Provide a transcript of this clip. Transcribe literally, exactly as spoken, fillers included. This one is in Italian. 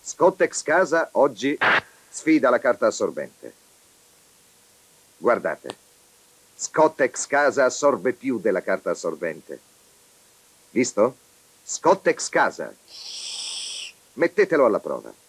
Scottex Casa oggi sfida la carta assorbente. Guardate, Scottex Casa assorbe più della carta assorbente. Visto? Scottex Casa. Mettetelo alla prova.